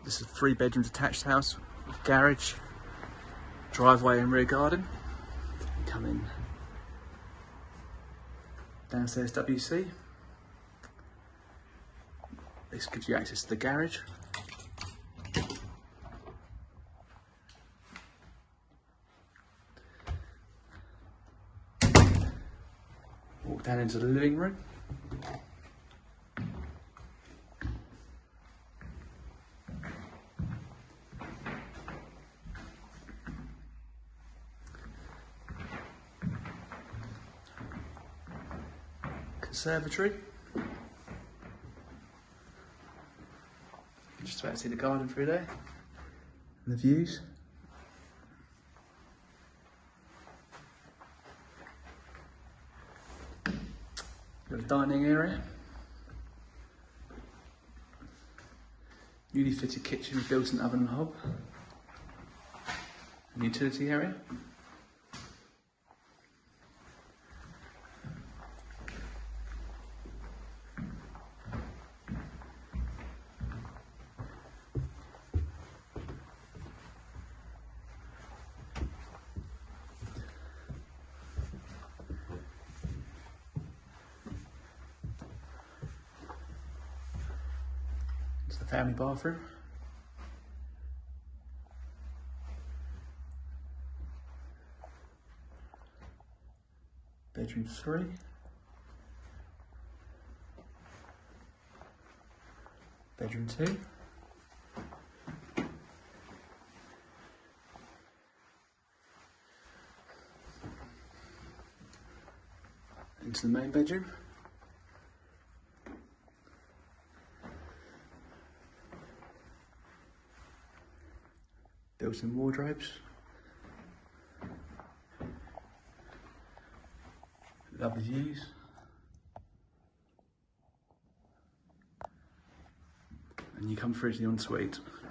This is a 3-bedroom detached house with garage, driveway and rear garden. Come in downstairs WC. This gives you access to the garage. Walk down into the living room. Conservatory. Just about to see the garden through there. And the views. Got a dining area. Newly fitted kitchen with built-in oven and hob. An utility area. It's the family bathroom. Bedroom 3. Bedroom 2. Into the main bedroom. Built-in wardrobes. Lovely views. And you come through to the ensuite.